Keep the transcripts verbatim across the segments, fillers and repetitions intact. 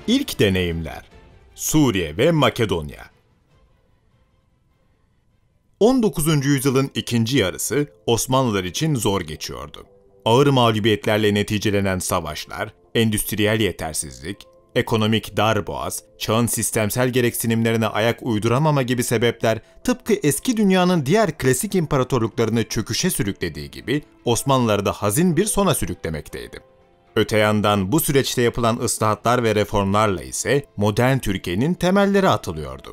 İlk deneyimler Suriye ve Makedonya. on dokuzuncu yüzyılın ikinci yarısı Osmanlılar için zor geçiyordu. Ağır mağlubiyetlerle neticelenen savaşlar, endüstriyel yetersizlik, ekonomik darboğaz, çağın sistemsel gereksinimlerine ayak uyduramama gibi sebepler tıpkı eski dünyanın diğer klasik imparatorluklarını çöküşe sürüklediği gibi Osmanlıları da hazin bir sona sürüklemekteydi. Öte yandan bu süreçte yapılan ıslahatlar ve reformlarla ise modern Türkiye'nin temelleri atılıyordu.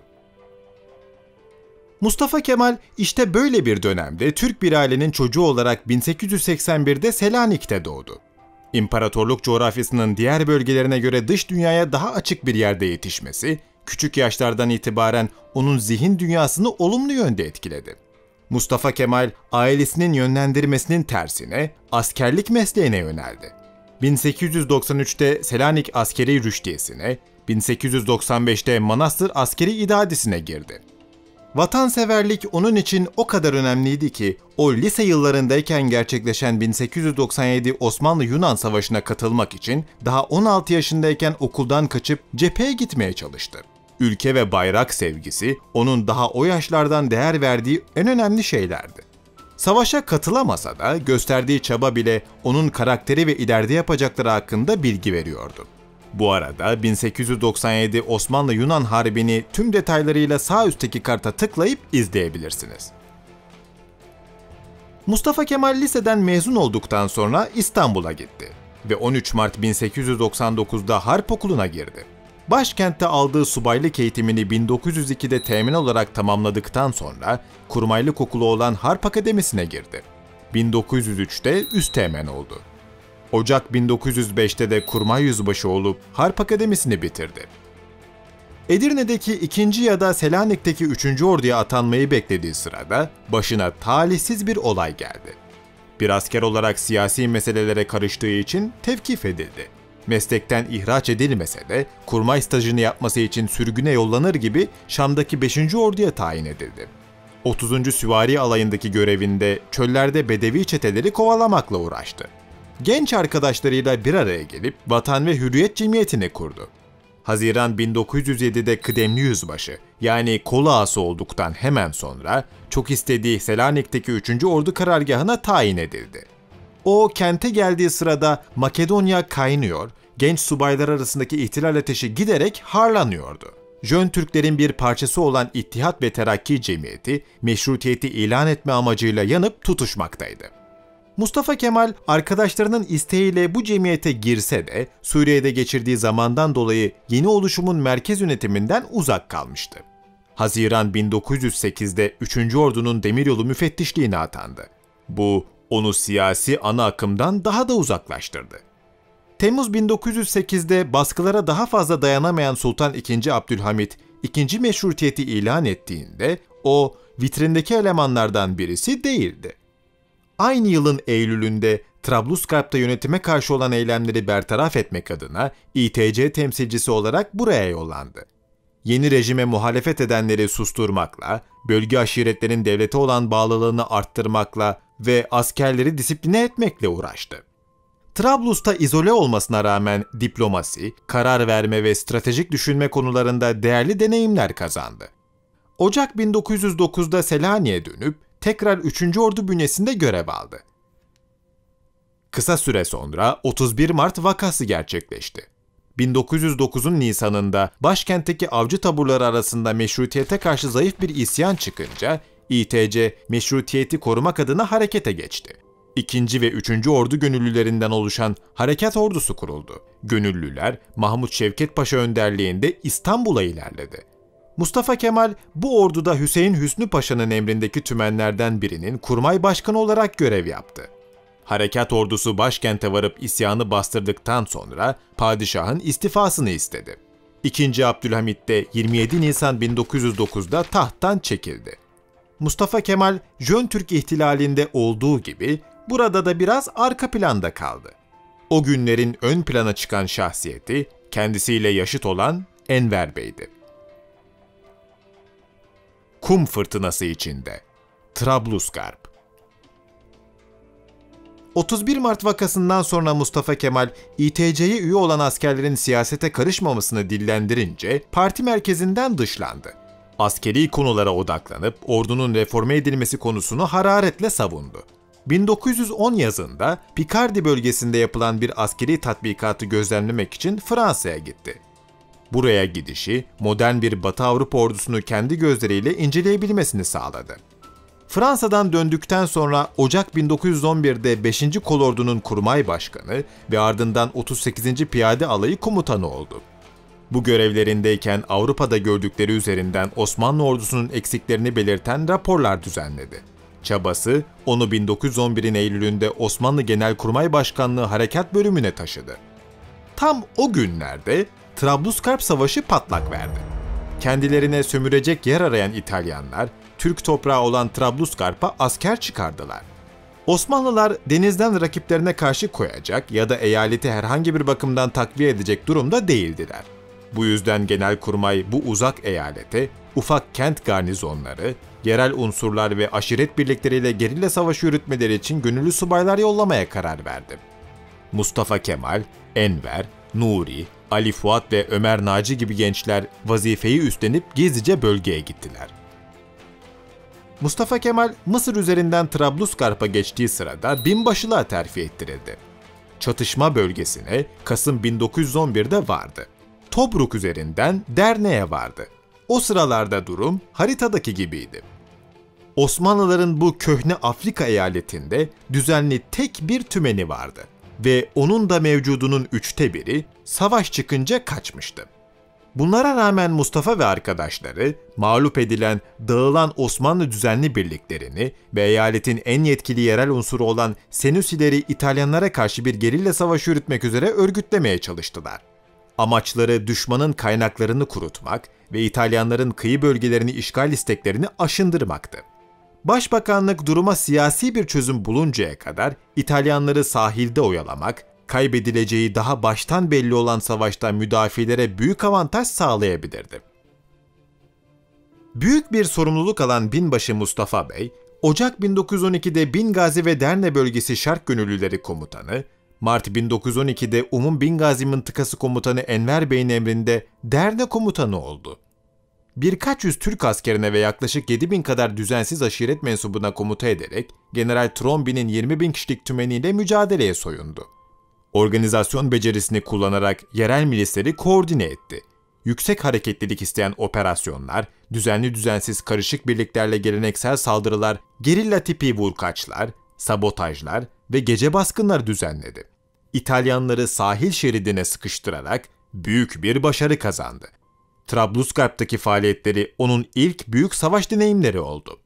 Mustafa Kemal işte böyle bir dönemde Türk bir ailenin çocuğu olarak bin sekiz yüz seksen birde Selanik'te doğdu. İmparatorluk coğrafyasının diğer bölgelerine göre dış dünyaya daha açık bir yerde yetişmesi, küçük yaşlardan itibaren onun zihin dünyasını olumlu yönde etkiledi. Mustafa Kemal, ailesinin yönlendirmesinin tersine askerlik mesleğine yöneldi. bin sekiz yüz doksan üçte Selanik Askeri Rüştiyesi'ne, bin sekiz yüz doksan beşte Manastır Askeri İdadisi'ne girdi. Vatanseverlik onun için o kadar önemliydi ki, o lise yıllarındayken gerçekleşen bin sekiz yüz doksan yedi Osmanlı-Yunan Savaşı'na katılmak için daha on altı yaşındayken okuldan kaçıp cepheye gitmeye çalıştı. Ülke ve bayrak sevgisi, onun daha o yaşlardan değer verdiği en önemli şeylerdi. Savaşa katılamasa da gösterdiği çaba bile onun karakteri ve ileride yapacakları hakkında bilgi veriyordu. Bu arada bin sekiz yüz doksan yedi Osmanlı-Yunan Harbi'ni tüm detaylarıyla sağ üstteki karta tıklayıp izleyebilirsiniz. Mustafa Kemal liseden mezun olduktan sonra İstanbul'a gitti ve on üç Mart bin sekiz yüz doksan dokuzda Harp Okulu'na girdi. Başkentte aldığı subaylık eğitimini bin dokuz yüz ikide teğmen olarak tamamladıktan sonra kurmaylık okulu olan Harp Akademisi'ne girdi. bin dokuz yüz üçte üsteğmen oldu. Ocak bin dokuz yüz beşte de kurmay yüzbaşı olup Harp Akademisi'ni bitirdi. Edirne'deki ikinci ya da Selanik'teki üçüncü orduya atanmayı beklediği sırada başına talihsiz bir olay geldi. Bir asker olarak siyasi meselelere karıştığı için tevkif edildi. Meslekten ihraç edilmese de kurmay stajını yapması için sürgüne yollanır gibi Şam'daki beşinci orduya tayin edildi. otuzuncu Süvari Alayı'ndaki görevinde çöllerde Bedevi çeteleri kovalamakla uğraştı. Genç arkadaşlarıyla bir araya gelip Vatan ve Hürriyet Cemiyeti'ni kurdu. Haziran bin dokuz yüz yedide kıdemli yüzbaşı, yani kol ağası olduktan hemen sonra çok istediği Selanik'teki üçüncü Ordu karargahına tayin edildi. O kente geldiği sırada Makedonya kaynıyor, genç subaylar arasındaki ihtilal ateşi giderek harlanıyordu. Jön Türklerin bir parçası olan İttihat ve Terakki Cemiyeti, meşrutiyeti ilan etme amacıyla yanıp tutuşmaktaydı. Mustafa Kemal arkadaşlarının isteğiyle bu cemiyete girse de Suriye'de geçirdiği zamandan dolayı yeni oluşumun merkez yönetiminden uzak kalmıştı. Haziran bin dokuz yüz sekizde üçüncü Ordu'nun demiryolu müfettişliğine atandı. Bu onu siyasi ana akımdan daha da uzaklaştırdı. Temmuz bin dokuz yüz sekizde baskılara daha fazla dayanamayan Sultan ikinci. Abdülhamit ikinci meşrutiyeti ilan ettiğinde o vitrindeki elemanlardan birisi değildi. Aynı yılın Eylül'ünde Trablusgarp'ta yönetime karşı olan eylemleri bertaraf etmek adına İ T C temsilcisi olarak buraya yollandı. Yeni rejime muhalefet edenleri susturmakla, bölge aşiretlerin devlete olan bağlılığını arttırmakla ve askerleri disipline etmekle uğraştı. Trablus'ta izole olmasına rağmen diplomasi, karar verme ve stratejik düşünme konularında değerli deneyimler kazandı. Ocak bin dokuz yüz dokuzda Selanik'e dönüp tekrar üçüncü. Ordu bünyesinde görev aldı. Kısa süre sonra otuz bir Mart vakası gerçekleşti. bin dokuz yüz dokuzun Nisan'ında başkentteki avcı taburları arasında meşrutiyete karşı zayıf bir isyan çıkınca İ T C meşrutiyeti korumak adına harekete geçti. İkinci ve üçüncü. Ordu gönüllülerinden oluşan Harekat Ordusu kuruldu. Gönüllüler Mahmut Şevket Paşa önderliğinde İstanbul'a ilerledi. Mustafa Kemal bu orduda Hüseyin Hüsnü Paşa'nın emrindeki tümenlerden birinin kurmay başkanı olarak görev yaptı. Harekat ordusu başkente varıp isyanı bastırdıktan sonra padişahın istifasını istedi. ikinci. Abdülhamit de yirmi yedi Nisan bin dokuz yüz dokuzda tahttan çekildi. Mustafa Kemal, Jön Türk ihtilalinde olduğu gibi burada da biraz arka planda kaldı. O günlerin ön plana çıkan şahsiyeti kendisiyle yaşıt olan Enver Bey'di. Kum fırtınası içinde Trablusgarp. otuz bir Mart vakasından sonra Mustafa Kemal, İ T C'ye üye olan askerlerin siyasete karışmamasını dillendirince parti merkezinden dışlandı. Askeri konulara odaklanıp ordunun reforme edilmesi konusunu hararetle savundu. bin dokuz yüz on yazında Picardy bölgesinde yapılan bir askeri tatbikatı gözlemlemek için Fransa'ya gitti. Buraya gidişi, modern bir Batı Avrupa ordusunu kendi gözleriyle inceleyebilmesini sağladı. Fransa'dan döndükten sonra Ocak bin dokuz yüz on bir'de beşinci Kolordu'nun kurmay başkanı ve ardından otuz sekizinci Piyade Alayı komutanı oldu. Bu görevlerindeyken Avrupa'da gördükleri üzerinden Osmanlı ordusunun eksiklerini belirten raporlar düzenledi. Çabası onu bin dokuz yüz on bir'in Eylül'ünde Osmanlı Genelkurmay Başkanlığı Harekat Bölümüne taşıdı. Tam o günlerde Trablusgarp Savaşı patlak verdi. Kendilerine sömürecek yer arayan İtalyanlar, Türk toprağı olan Trablusgarp'a asker çıkardılar. Osmanlılar denizden rakiplerine karşı koyacak ya da eyaleti herhangi bir bakımdan takviye edecek durumda değildiler. Bu yüzden Genelkurmay bu uzak eyalete ufak kent garnizonları, yerel unsurlar ve aşiret birlikleriyle gerilla savaşı yürütmeleri için gönüllü subaylar yollamaya karar verdi. Mustafa Kemal, Enver, Nuri, Ali Fuat ve Ömer Naci gibi gençler vazifeyi üstlenip gizlice bölgeye gittiler. Mustafa Kemal, Mısır üzerinden Trablusgarp'a geçtiği sırada binbaşılığa terfi ettirildi. Çatışma bölgesine Kasım bin dokuz yüz on bir'de vardı. Tobruk üzerinden Derne'ye vardı. O sıralarda durum haritadaki gibiydi. Osmanlıların bu köhne Afrika eyaletinde düzenli tek bir tümeni vardı ve onun da mevcudunun üçte biri savaş çıkınca kaçmıştı. Bunlara rağmen Mustafa ve arkadaşları mağlup edilen, dağılan Osmanlı düzenli birliklerini ve eyaletin en yetkili yerel unsuru olan Senüsileri İtalyanlara karşı bir gerilla savaşı yürütmek üzere örgütlemeye çalıştılar. Amaçları düşmanın kaynaklarını kurutmak ve İtalyanların kıyı bölgelerini işgal isteklerini aşındırmaktı. Başbakanlık duruma siyasi bir çözüm buluncaya kadar İtalyanları sahilde oyalamak, kaybedileceği daha baştan belli olan savaşta müdafielere büyük avantaj sağlayabilirdi. Büyük bir sorumluluk alan binbaşı Mustafa Bey, Ocak bin dokuz yüz on iki'de Bingazi ve Derne Bölgesi Şark Gönüllüleri Komutanı, Mart bin dokuz yüz on iki'de Umum Bingazi Mıntıkası Komutanı Enver Bey'in emrinde Derne Komutanı oldu. Birkaç yüz Türk askerine ve yaklaşık yedi bin kadar düzensiz aşiret mensubuna komuta ederek General Trombi'nin yirmi bin kişilik tümeniyle mücadeleye soyundu. Organizasyon becerisini kullanarak yerel milisleri koordine etti. Yüksek hareketlilik isteyen operasyonlar, düzenli düzensiz karışık birliklerle geleneksel saldırılar, gerilla tipi vurkaçlar, sabotajlar ve gece baskınları düzenledi. İtalyanları sahil şeridine sıkıştırarak büyük bir başarı kazandı. Trablusgarp'taki faaliyetleri onun ilk büyük savaş deneyimleri oldu.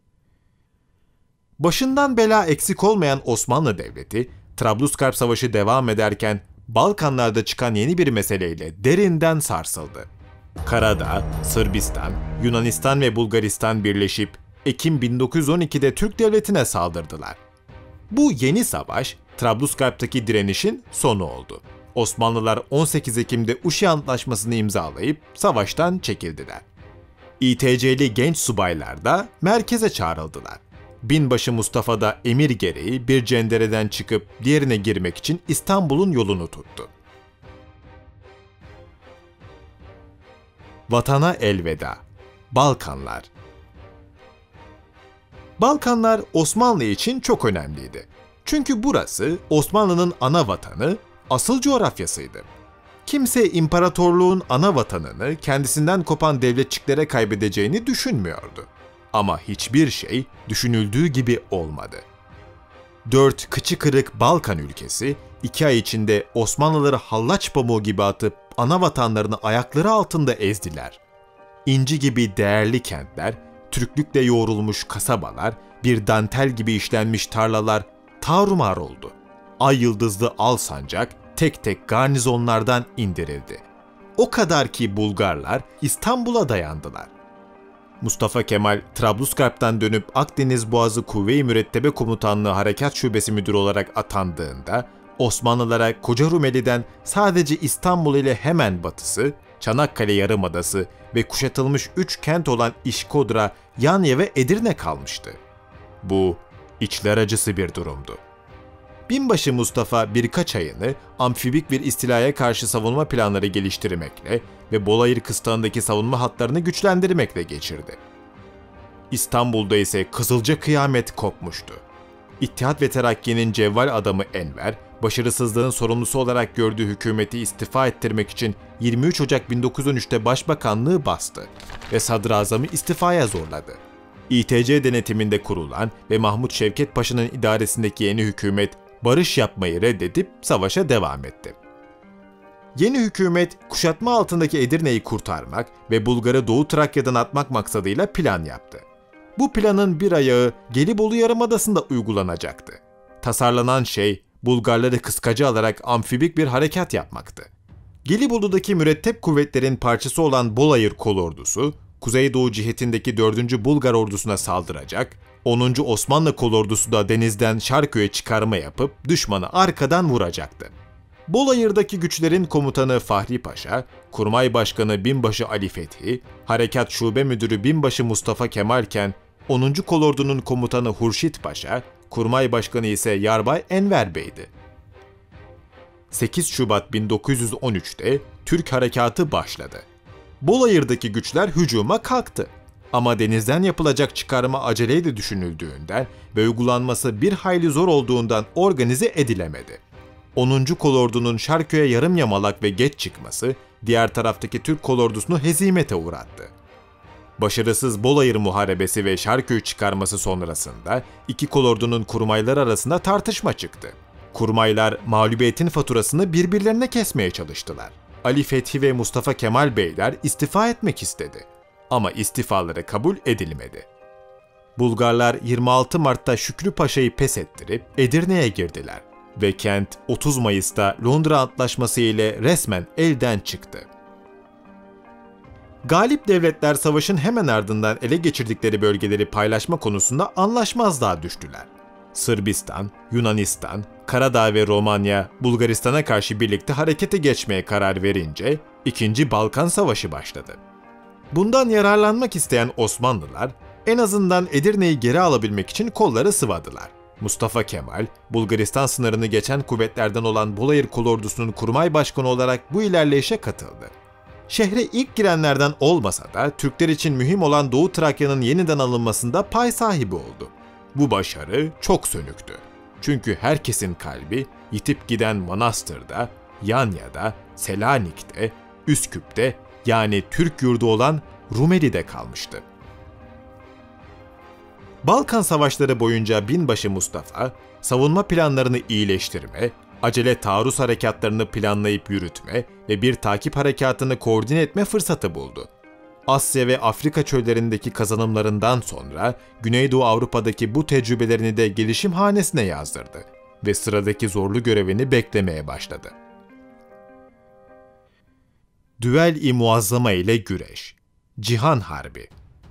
Başından bela eksik olmayan Osmanlı Devleti, Trablusgarp Savaşı devam ederken Balkanlarda çıkan yeni bir meseleyle derinden sarsıldı. Karada, Sırbistan, Yunanistan ve Bulgaristan birleşip Ekim bin dokuz yüz on iki'de Türk Devleti'ne saldırdılar. Bu yeni savaş, Trablusgarp'taki direnişin sonu oldu. Osmanlılar on sekiz Ekim'de Uşi Antlaşması'nı imzalayıp savaştan çekildiler. İ T C'li genç subaylar da merkeze çağrıldılar. Binbaşı Mustafa da emir gereği bir cendereden çıkıp diğerine girmek için İstanbul'un yolunu tuttu. Vatana elveda. Balkanlar. Balkanlar Osmanlı için çok önemliydi. Çünkü burası Osmanlı'nın ana vatanı, asıl coğrafyasıydı. Kimse imparatorluğun ana vatanını kendisinden kopan devletçiklere kaybedeceğini düşünmüyordu. Ama hiçbir şey düşünüldüğü gibi olmadı. Dört kıçı kırık Balkan ülkesi, iki ay içinde Osmanlıları hallaç pamuğu gibi atıp ana vatanlarını ayakları altında ezdiler. İnci gibi değerli kentler, Türklükle yoğrulmuş kasabalar, bir dantel gibi işlenmiş tarlalar tarumar oldu. Ay yıldızlı Alsancak tek tek garnizonlardan indirildi. O kadar ki Bulgarlar İstanbul'a dayandılar. Mustafa Kemal, Trablusgarp'tan dönüp Akdeniz Boğazı Kuvve-i Mürettebe Komutanlığı Harekat Şubesi Müdürü olarak atandığında, Osmanlılara Koca Rumeli'den sadece İstanbul ile hemen batısı, Çanakkale Yarımadası ve kuşatılmış üç kent olan İşkodra, Yanya ve Edirne kalmıştı. Bu, içler acısı bir durumdu. Binbaşı Mustafa birkaç ayını amfibik bir istilaya karşı savunma planları geliştirmekle ve Bolayır kıstağındaki savunma hatlarını güçlendirmekle geçirdi. İstanbul'da ise Kızılca kıyamet kopmuştu. İttihat ve Terakki'nin cevval adamı Enver, başarısızlığın sorumlusu olarak gördüğü hükümeti istifa ettirmek için yirmi üç Ocak bin dokuz yüz on üç'te başbakanlığı bastı ve sadrazamı istifaya zorladı. İ T C denetiminde kurulan ve Mahmut Şevket Paşa'nın idaresindeki yeni hükümet barış yapmayı reddedip savaşa devam etti. Yeni hükümet kuşatma altındaki Edirne'yi kurtarmak ve Bulgar'ı Doğu Trakya'dan atmak maksadıyla plan yaptı. Bu planın bir ayağı Gelibolu Yarımadası'nda uygulanacaktı. Tasarlanan şey Bulgarları kıskacı alarak amfibik bir harekat yapmaktı. Gelibolu'daki mürettep kuvvetlerin parçası olan Bolayır Kolordusu, Kuzeydoğu cihetindeki dördüncü Bulgar ordusuna saldıracak, onuncu Osmanlı Kolordusu da denizden Şarköy'e çıkarma yapıp düşmanı arkadan vuracaktı. Bolayır'daki güçlerin komutanı Fahri Paşa, Kurmay Başkanı Binbaşı Ali Fethi, Harekat Şube Müdürü Binbaşı Mustafa Kemalken, onuncu Kolordu'nun komutanı Hurşit Paşa, Kurmay Başkanı ise Yarbay Enver Bey'di. sekiz Şubat bin dokuz yüz on üç'te Türk harekatı başladı. Bolayır'daki güçler hücuma kalktı. Ama denizden yapılacak çıkarma aceleyle düşünüldüğünden ve uygulanması bir hayli zor olduğundan organize edilemedi. onuncu Kolordu'nun Şarköy'e yarım yamalak ve geç çıkması, diğer taraftaki Türk kolordusunu hezimete uğrattı. Başarısız Bolayır Muharebesi ve Şarköy çıkarması sonrasında iki kolordunun kurmaylar arasında tartışma çıktı. Kurmaylar mağlubiyetin faturasını birbirlerine kesmeye çalıştılar. Ali Fethi ve Mustafa Kemal Beyler istifa etmek istedi. Ama istifaları kabul edilmedi. Bulgarlar yirmi altı Mart'ta Şükrü Paşa'yı pes ettirip Edirne'ye girdiler ve kent otuz Mayıs'ta Londra Antlaşması ile resmen elden çıktı. Galip devletler savaşın hemen ardından ele geçirdikleri bölgeleri paylaşma konusunda anlaşmazlığa düştüler. Sırbistan, Yunanistan, Karadağ ve Romanya, Bulgaristan'a karşı birlikte harekete geçmeye karar verince İkinci Balkan Savaşı başladı. Bundan yararlanmak isteyen Osmanlılar en azından Edirne'yi geri alabilmek için kolları sıvadılar. Mustafa Kemal, Bulgaristan sınırını geçen kuvvetlerden olan Bolayır Kolordusu'nun kurmay başkanı olarak bu ilerleyişe katıldı. Şehre ilk girenlerden olmasa da Türkler için mühim olan Doğu Trakya'nın yeniden alınmasında pay sahibi oldu. Bu başarı çok sönüktü. Çünkü herkesin kalbi yitip giden Manastır'da, Yanya'da, Selanik'te, Üsküp'te yani Türk yurdu olan Rumeli'de kalmıştı. Balkan Savaşları boyunca Binbaşı Mustafa, savunma planlarını iyileştirme, acele taarruz harekatlarını planlayıp yürütme ve bir takip harekatını koordine etme fırsatı buldu. Asya ve Afrika çöllerindeki kazanımlarından sonra Güneydoğu Avrupa'daki bu tecrübelerini de gelişim hanesine yazdırdı ve sıradaki zorlu görevini beklemeye başladı. Düel-i Muazzama ile güreş, Cihan Harbi.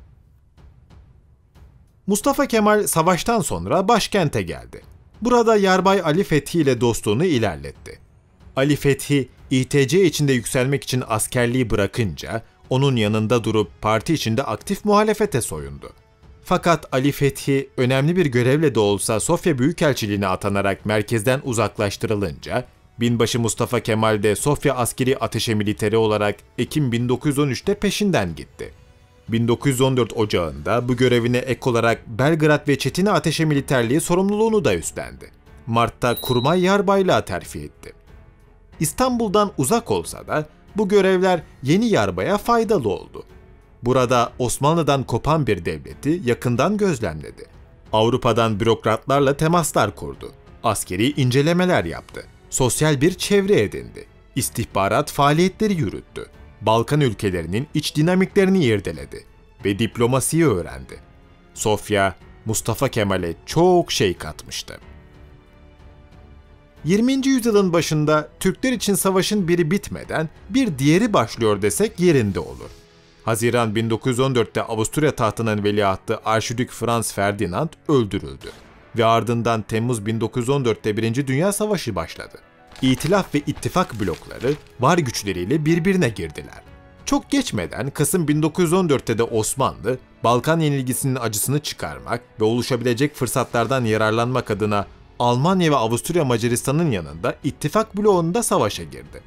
Mustafa Kemal savaştan sonra başkente geldi. Burada Yarbay Ali Fethi ile dostluğunu ilerletti. Ali Fethi, İ T C içinde yükselmek için askerliği bırakınca onun yanında durup parti içinde aktif muhalefete soyundu. Fakat Ali Fethi önemli bir görevle de olsa Sofya Büyükelçiliğine atanarak merkezden uzaklaştırılınca, Binbaşı Mustafa Kemal de Sofya Askeri Ateşe Militeri olarak Ekim bin dokuz yüz on üç'te peşinden gitti. bin dokuz yüz on dört Ocağı'nda bu görevine ek olarak Belgrad ve Çetin'e Ateşe Militerliği sorumluluğunu da üstlendi. Mart'ta Kurmay Yarbaylığa terfi etti. İstanbul'dan uzak olsa da bu görevler yeni yarbaya faydalı oldu. Burada Osmanlı'dan kopan bir devleti yakından gözlemledi. Avrupa'dan bürokratlarla temaslar kurdu. Askeri incelemeler yaptı. Sosyal bir çevre edindi. İstihbarat faaliyetleri yürüttü. Balkan ülkelerinin iç dinamiklerini irdeledi ve diplomasiyi öğrendi. Sofya, Mustafa Kemal'e çok şey katmıştı. yirminci yüzyılın başında Türkler için savaşın biri bitmeden bir diğeri başlıyor desek yerinde olur. Haziran bin dokuz yüz on dört'te Avusturya tahtının veliahtı Arşidük Franz Ferdinand öldürüldü ve ardından Temmuz bin dokuz yüz on dört'te Birinci Dünya Savaşı başladı. İtilaf ve ittifak blokları var güçleriyle birbirine girdiler. Çok geçmeden Kasım bin dokuz yüz on dört'te de Osmanlı, Balkan yenilgisinin acısını çıkarmak ve oluşabilecek fırsatlardan yararlanmak adına Almanya ve Avusturya Macaristan'ın yanında ittifak bloğunda savaşa girdi.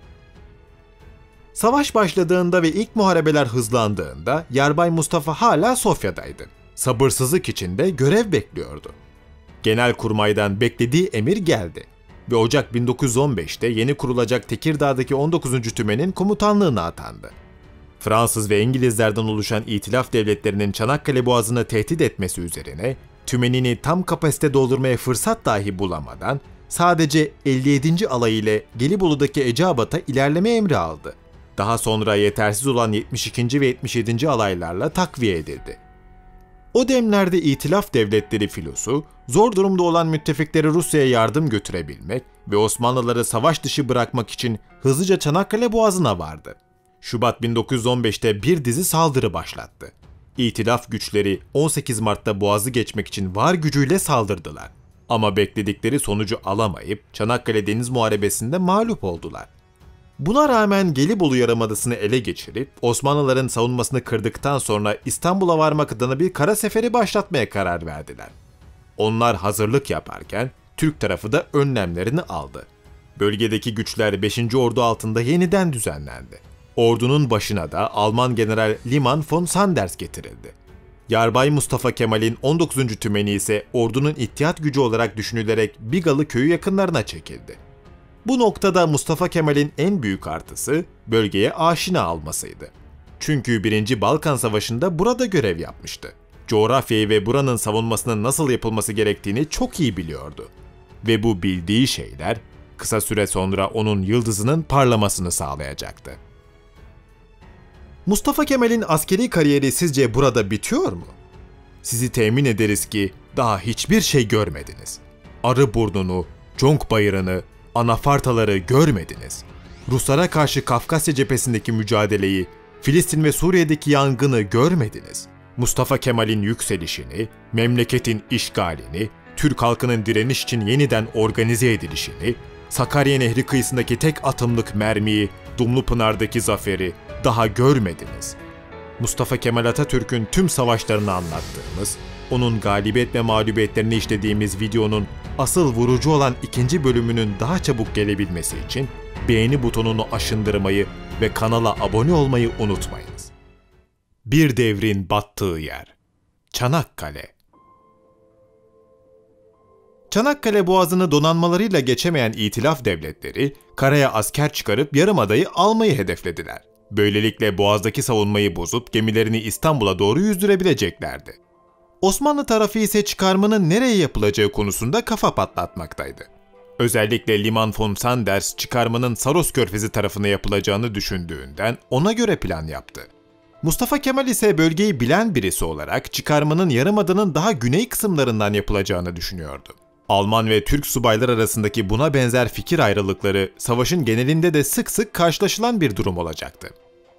Savaş başladığında ve ilk muharebeler hızlandığında Yarbay Mustafa hala Sofya'daydı. Sabırsızlık içinde görev bekliyordu. Genelkurmay'dan beklediği emir geldi ve Ocak bin dokuz yüz on beşte yeni kurulacak Tekirdağ'daki on dokuzuncu Tümen'in komutanlığına atandı. Fransız ve İngilizlerden oluşan İtilaf devletlerinin Çanakkale Boğazı'nı tehdit etmesi üzerine tümenini tam kapasite doldurmaya fırsat dahi bulamadan sadece elli yedinci alay ile Gelibolu'daki Eceabat'a ilerleme emri aldı. Daha sonra yetersiz olan yetmiş ikinci ve yetmiş yedinci alaylarla takviye edildi. O demlerde İtilaf devletleri filosu, zor durumda olan müttefikleri Rusya'ya yardım götürebilmek ve Osmanlıları savaş dışı bırakmak için hızlıca Çanakkale Boğazı'na vardı. Şubat bin dokuz yüz on beşte bir dizi saldırı başlattı. İtilaf güçleri on sekiz Mart'ta Boğaz'ı geçmek için var gücüyle saldırdılar. Ama bekledikleri sonucu alamayıp Çanakkale Deniz Muharebesi'nde mağlup oldular. Buna rağmen Gelibolu Yarımadası'nı ele geçirip Osmanlıların savunmasını kırdıktan sonra İstanbul'a varmak adına bir kara seferi başlatmaya karar verdiler. Onlar hazırlık yaparken Türk tarafı da önlemlerini aldı. Bölgedeki güçler beşinci Ordu altında yeniden düzenlendi. Ordunun başına da Alman General Liman von Sanders getirildi. Yarbay Mustafa Kemal'in on dokuzuncu Tümeni ise ordunun ihtiyat gücü olarak düşünülerek Bigalı köyü yakınlarına çekildi. Bu noktada Mustafa Kemal'in en büyük artısı bölgeye aşina almasıydı. Çünkü birinci Balkan Savaşı'nda burada görev yapmıştı. Coğrafyayı ve buranın savunmasının nasıl yapılması gerektiğini çok iyi biliyordu. Ve bu bildiği şeyler kısa süre sonra onun yıldızının parlamasını sağlayacaktı. Mustafa Kemal'in askeri kariyeri sizce burada bitiyor mu? Sizi temin ederiz ki daha hiçbir şey görmediniz. Arıburnu'nu, Conk Bayırı'nı, Anafartaları görmediniz. Ruslara karşı Kafkasya cephesindeki mücadeleyi, Filistin ve Suriye'deki yangını görmediniz. Mustafa Kemal'in yükselişini, memleketin işgalini, Türk halkının direniş için yeniden organize edilişini, Sakarya Nehri kıyısındaki tek atımlık mermiyi, Dumlupınar'daki zaferi daha görmediniz. Mustafa Kemal Atatürk'ün tüm savaşlarını anlattığımız, onun galibiyet ve mağlubiyetlerini işlediğimiz videonun asıl vurucu olan ikinci bölümünün daha çabuk gelebilmesi için beğeni butonunu aşındırmayı ve kanala abone olmayı unutmayınız. Bir devrin battığı yer. Çanakkale. Çanakkale Boğazı'nı donanmalarıyla geçemeyen İtilaf devletleri, karaya asker çıkarıp Yarımada'yı almayı hedeflediler. Böylelikle Boğaz'daki savunmayı bozup gemilerini İstanbul'a doğru yüzdürebileceklerdi. Osmanlı tarafı ise çıkarmanın nereye yapılacağı konusunda kafa patlatmaktaydı. Özellikle Liman von Sanders çıkarmanın Saros Körfezi tarafına yapılacağını düşündüğünden ona göre plan yaptı. Mustafa Kemal ise bölgeyi bilen birisi olarak çıkarmanın Yarımada'nın daha güney kısımlarından yapılacağını düşünüyordu. Alman ve Türk subaylar arasındaki buna benzer fikir ayrılıkları savaşın genelinde de sık sık karşılaşılan bir durum olacaktı.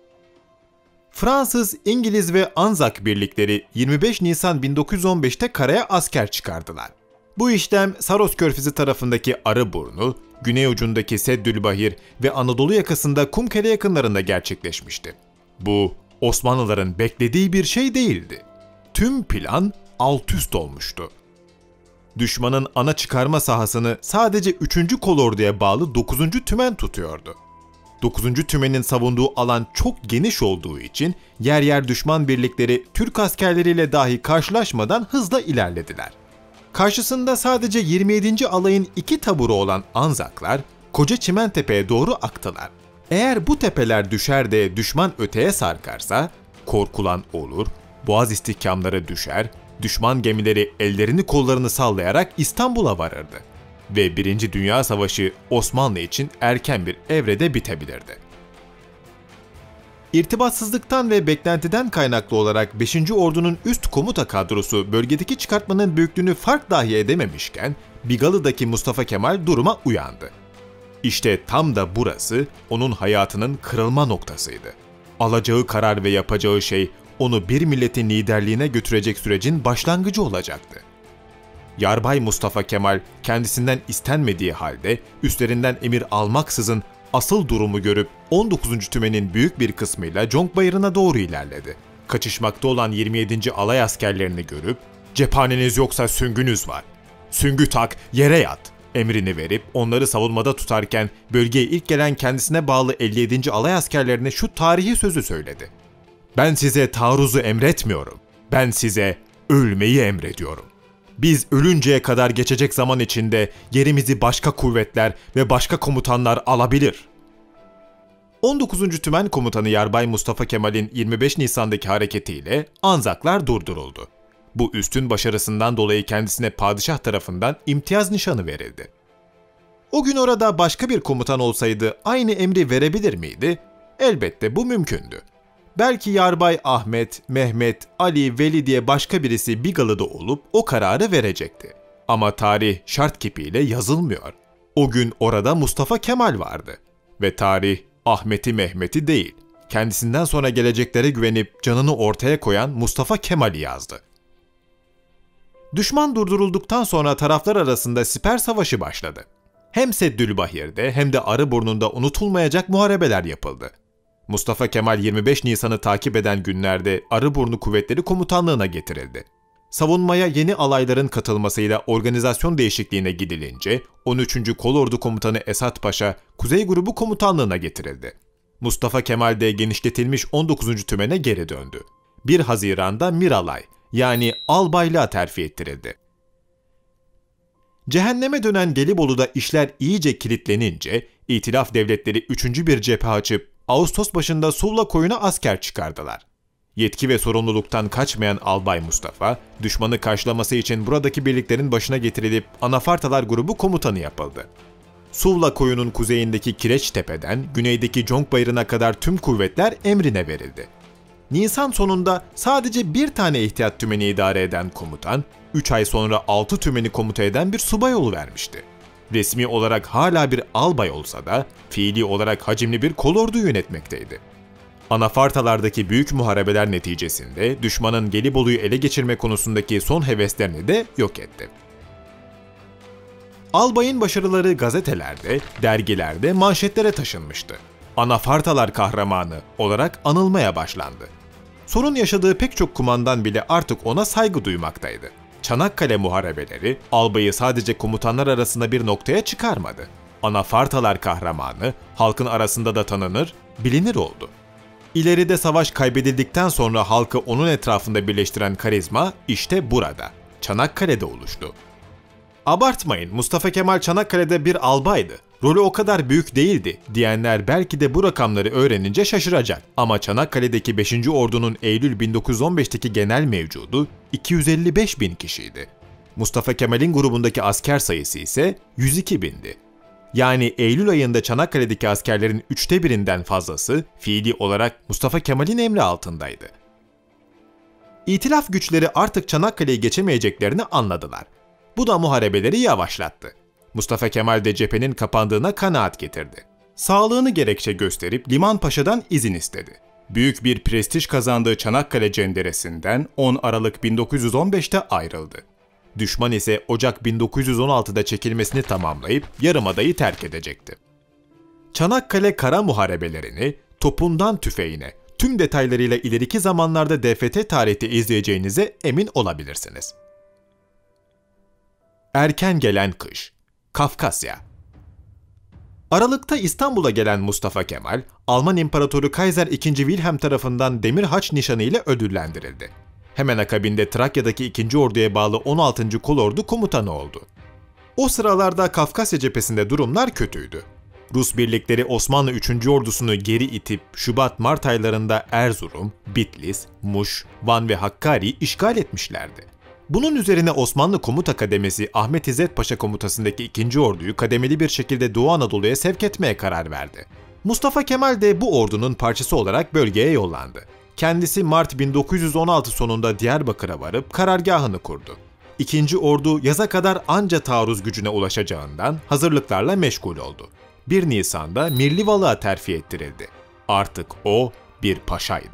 Fransız, İngiliz ve Anzak birlikleri yirmi beş Nisan bin dokuz yüz on beşte karaya asker çıkardılar. Bu işlem Saros Körfezi tarafındaki Arıburnu, güney ucundaki Seddülbahir ve Anadolu yakasında Kumkale yakınlarında gerçekleşmişti. Bu, Osmanlıların beklediği bir şey değildi. Tüm plan alt üst olmuştu. Düşmanın ana çıkarma sahasını sadece üçüncü Kolordu'ya bağlı dokuzuncu Tümen tutuyordu. dokuzuncu Tümen'in savunduğu alan çok geniş olduğu için yer yer düşman birlikleri Türk askerleriyle dahi karşılaşmadan hızla ilerlediler. Karşısında sadece yirmi yedinci alayın iki taburu olan Anzaklar Koca Çimentepe'ye doğru aktılar. Eğer bu tepeler düşer de düşman öteye sarkarsa korkulan olur, boğaz istihkamları düşer, düşman gemileri ellerini kollarını sallayarak İstanbul'a varırdı. Ve Birinci Dünya Savaşı Osmanlı için erken bir evrede bitebilirdi. İrtibatsızlıktan ve beklentiden kaynaklı olarak beşinci Ordu'nun üst komuta kadrosu bölgedeki çıkartmanın büyüklüğünü fark dahi edememişken Bigalı'daki Mustafa Kemal duruma uyandı. İşte tam da burası onun hayatının kırılma noktasıydı. Alacağı karar ve yapacağı şey onu bir milletin liderliğine götürecek sürecin başlangıcı olacaktı. Yarbay Mustafa Kemal kendisinden istenmediği halde üstlerinden emir almaksızın asıl durumu görüp on dokuzuncu Tümen'in büyük bir kısmıyla Conk Bayırı'na doğru ilerledi. Kaçışmakta olan yirmi yedinci alay askerlerini görüp "Cephaneniz yoksa süngünüz var. "Süngü tak, yere yat" emrini verip onları savunmada tutarken bölgeye ilk gelen kendisine bağlı elli yedinci alay askerlerine şu tarihi sözü söyledi: "Ben size taarruzu emretmiyorum. Ben size ölmeyi emrediyorum. Biz ölünceye kadar geçecek zaman içinde yerimizi başka kuvvetler ve başka komutanlar alabilir." on dokuzuncu Tümen Komutanı Yarbay Mustafa Kemal'in yirmi beş Nisan'daki hareketiyle Anzaklar durduruldu. Bu üstün başarısından dolayı kendisine padişah tarafından imtiyaz nişanı verildi. O gün orada başka bir komutan olsaydı aynı emri verebilir miydi? Elbette bu mümkündü. Belki Yarbay Ahmet, Mehmet, Ali, Veli diye başka birisi Bigalı'da olup o kararı verecekti. Ama tarih şart kipiyle yazılmıyor. O gün orada Mustafa Kemal vardı. Ve tarih Ahmet'i Mehmet'i değil, kendisinden sonra geleceklere güvenip canını ortaya koyan Mustafa Kemal'i yazdı. Düşman durdurulduktan sonra taraflar arasında siper savaşı başladı. Hem Seddülbahir'de hem de Arıburnu'nda unutulmayacak muharebeler yapıldı. Mustafa Kemal yirmi beş Nisan'ı takip eden günlerde Arıburnu Kuvvetleri Komutanlığı'na getirildi. Savunmaya yeni alayların katılmasıyla organizasyon değişikliğine gidilince on üçüncü Kolordu Komutanı Esat Paşa Kuzey Grubu Komutanlığı'na getirildi. Mustafa Kemal de genişletilmiş on dokuzuncu Tümen'e geri döndü. bir Haziran'da Miralay yani albaylığa terfi ettirildi. Cehenneme dönen Gelibolu'da işler iyice kilitlenince İtilaf devletleri üçüncü bir cephe açıp Ağustos başında Suvla Koyun'a asker çıkardılar. Yetki ve sorumluluktan kaçmayan Albay Mustafa, düşmanı karşılaması için buradaki birliklerin başına getirilip Anafartalar Grubu komutanı yapıldı. Suvla Koyun'un kuzeyindeki Kireçtepe'den güneydeki Conk Bayırı'na kadar tüm kuvvetler emrine verildi. Nisan sonunda sadece bir tane ihtiyat tümeni idare eden komutan, üç ay sonra altı tümeni komuta eden bir subay oluvermişti. Resmi olarak hala bir albay olsa da fiili olarak hacimli bir kolordu yönetmekteydi. Anafartalardaki büyük muharebeler neticesinde düşmanın Gelibolu'yu ele geçirme konusundaki son heveslerini de yok etti. Albayın başarıları gazetelerde, dergilerde manşetlere taşınmıştı. Anafartalar kahramanı olarak anılmaya başlandı. Sorun yaşadığı pek çok kumandan bile artık ona saygı duymaktaydı. Çanakkale muharebeleri albayı sadece komutanlar arasında bir noktaya çıkarmadı. Anafartalar kahramanı halkın arasında da tanınır, bilinir oldu. İleride savaş kaybedildikten sonra halkı onun etrafında birleştiren karizma işte burada, Çanakkale'de oluştu. Abartmayın, Mustafa Kemal Çanakkale'de bir albaydı. Rolü o kadar büyük değildi diyenler belki de bu rakamları öğrenince şaşıracak. Ama Çanakkale'deki beşinci Ordu'nun Eylül bin dokuz yüz on beş'teki genel mevcudu iki yüz elli beş bin kişiydi. Mustafa Kemal'in grubundaki asker sayısı ise yüz iki bindi. Yani Eylül ayında Çanakkale'deki askerlerin üçte birinden fazlası fiili olarak Mustafa Kemal'in emri altındaydı. İtilaf güçleri artık Çanakkale'yi geçemeyeceklerini anladılar. Bu da muharebeleri yavaşlattı. Mustafa Kemal de cephenin kapandığına kanaat getirdi. Sağlığını gerekçe gösterip Liman Paşa'dan izin istedi. Büyük bir prestij kazandığı Çanakkale cenderesinden on Aralık bin dokuz yüz on beş'te ayrıldı. Düşman ise Ocak bin dokuz yüz on altı'da çekilmesini tamamlayıp Yarımada'yı terk edecekti. Çanakkale Kara Muharebelerini topundan tüfeğine, tüm detaylarıyla ileriki zamanlarda D F T tarihte izleyeceğinize emin olabilirsiniz. Erken gelen kış, Kafkasya. Aralıkta İstanbul'a gelen Mustafa Kemal, Alman İmparatoru Kaiser ikinci. Wilhelm tarafından Demir Haç nişanı ile ödüllendirildi. Hemen akabinde Trakya'daki ikinci. Ordu'ya bağlı on altıncı. Kolordu komutanı oldu. O sıralarda Kafkasya cephesinde durumlar kötüydü. Rus birlikleri Osmanlı üçüncü. Ordusunu geri itip Şubat-Mart aylarında Erzurum, Bitlis, Muş, Van ve Hakkari'yi işgal etmişlerdi. Bunun üzerine Osmanlı Komuta Kademesi Ahmet İzzet Paşa komutasındaki ikinci. Orduyu kademeli bir şekilde Doğu Anadolu'ya sevk etmeye karar verdi. Mustafa Kemal de bu ordunun parçası olarak bölgeye yollandı. Kendisi Mart bin dokuz yüz on altı sonunda Diyarbakır'a varıp karargahını kurdu. İkinci. Ordu yaza kadar anca taarruz gücüne ulaşacağından hazırlıklarla meşgul oldu. bir Nisan'da Mirlivalık'a terfi ettirildi. Artık o bir paşaydı.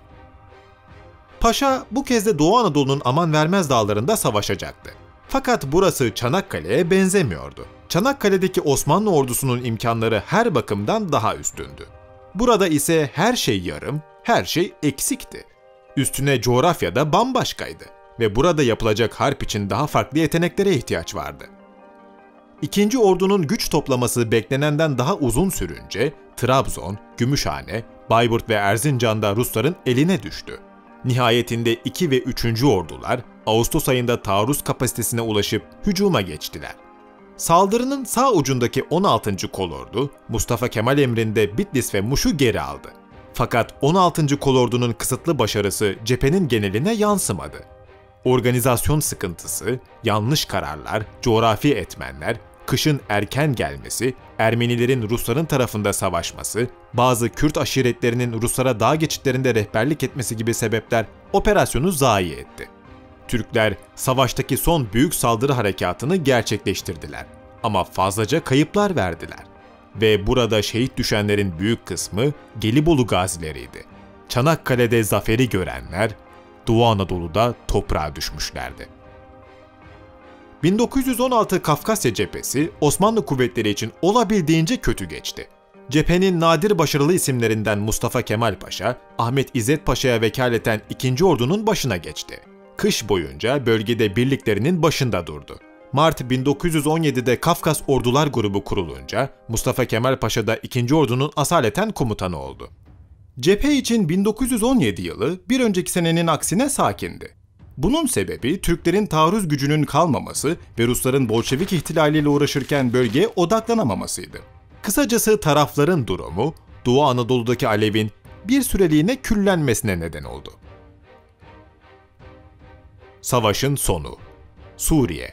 Paşa bu kez de Doğu Anadolu'nun aman vermez dağlarında savaşacaktı. Fakat burası Çanakkale'ye benzemiyordu. Çanakkale'deki Osmanlı ordusunun imkanları her bakımdan daha üstündü. Burada ise her şey yarım, her şey eksikti. Üstüne coğrafya da bambaşkaydı. ve burada yapılacak harp için daha farklı yeteneklere ihtiyaç vardı. İkinci ordunun güç toplaması beklenenden daha uzun sürünce Trabzon, Gümüşhane, Bayburt ve Erzincan'da Rusların eline düştü. Nihayetinde iki ve üçüncü ordular Ağustos ayında taarruz kapasitesine ulaşıp hücuma geçtiler. Saldırının sağ ucundaki on altıncı kolordu Mustafa Kemal emrinde Bitlis ve Muş'u geri aldı. Fakat on altıncı kolordunun kısıtlı başarısı cephenin geneline yansımadı. Organizasyon sıkıntısı, yanlış kararlar, coğrafi etmenler, kışın erken gelmesi, Ermenilerin Rusların tarafında savaşması, bazı Kürt aşiretlerinin Ruslara dağ geçitlerinde rehberlik etmesi gibi sebepler operasyonu zayi etti. Türkler savaştaki son büyük saldırı harekatını gerçekleştirdiler ama fazlaca kayıplar verdiler. Ve burada şehit düşenlerin büyük kısmı Gelibolu gazileriydi. Çanakkale'de zaferi görenler, Doğu Anadolu'da toprağa düşmüşlerdi. bin dokuz yüz on altı Kafkasya cephesi Osmanlı kuvvetleri için olabildiğince kötü geçti. Cephenin nadir başarılı isimlerinden Mustafa Kemal Paşa, Ahmet İzzet Paşa'ya vekaleten ikinci ordunun başına geçti. Kış boyunca bölgede birliklerinin başında durdu. Mart bin dokuz yüz on yedi'de Kafkas Ordular Grubu kurulunca Mustafa Kemal Paşa da ikinci ordunun asaleten komutanı oldu. Cephe için bin dokuz yüz on yedi yılı bir önceki senenin aksine sakindi. Bunun sebebi Türklerin taarruz gücünün kalmaması ve Rusların Bolşevik ihtilaliyle uğraşırken bölgeye odaklanamamasıydı. Kısacası tarafların durumu Doğu Anadolu'daki alevin bir süreliğine küllenmesine neden oldu. Savaşın sonu. Suriye.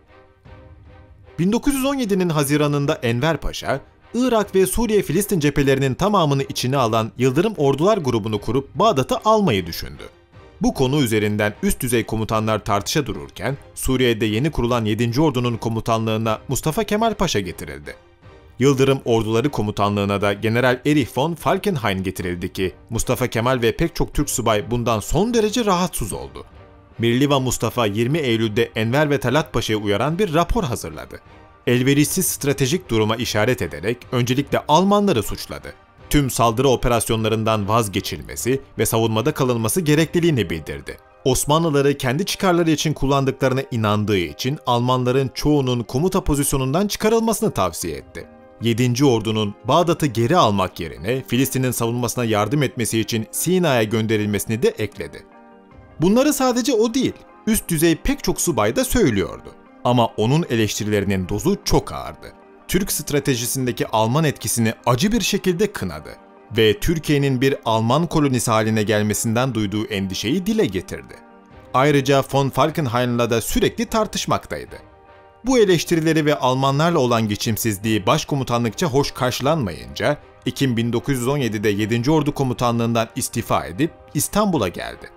bin dokuz yüz on yedi'nin Haziran'ında Enver Paşa, Irak ve Suriye-Filistin cephelerinin tamamını içine alan Yıldırım Ordular grubunu kurup Bağdat'ı almayı düşündü. Bu konu üzerinden üst düzey komutanlar tartışa dururken, Suriye'de yeni kurulan yedinci Ordu'nun komutanlığına Mustafa Kemal Paşa getirildi. Yıldırım Orduları komutanlığına da General Erich von Falkenhayn getirildi ki, Mustafa Kemal ve pek çok Türk subay bundan son derece rahatsız oldu. Mirliva Mustafa yirmi Eylül'de Enver ve Talat Paşa'ya uyaran bir rapor hazırladı. Elverişsiz stratejik duruma işaret ederek öncelikle Almanları suçladı. Tüm saldırı operasyonlarından vazgeçilmesi ve savunmada kalınması gerekliliğini bildirdi. Osmanlıları kendi çıkarları için kullandıklarına inandığı için Almanların çoğunun komuta pozisyonundan çıkarılmasını tavsiye etti. yedinci Ordu'nun Bağdat'ı geri almak yerine Filistin'in savunmasına yardım etmesi için Sina'ya gönderilmesini de ekledi. Bunları sadece o değil, üst düzey pek çok subay da söylüyordu. Ama onun eleştirilerinin dozu çok ağırdı. Türk stratejisindeki Alman etkisini acı bir şekilde kınadı ve Türkiye'nin bir Alman kolonisi haline gelmesinden duyduğu endişeyi dile getirdi. Ayrıca von Falkenhayn'la da sürekli tartışmaktaydı. Bu eleştirileri ve Almanlarla olan geçimsizliği başkomutanlıkça hoş karşılanmayınca Ekim bin dokuz yüz on yedi'de yedinci Ordu komutanlığından istifa edip İstanbul'a geldi.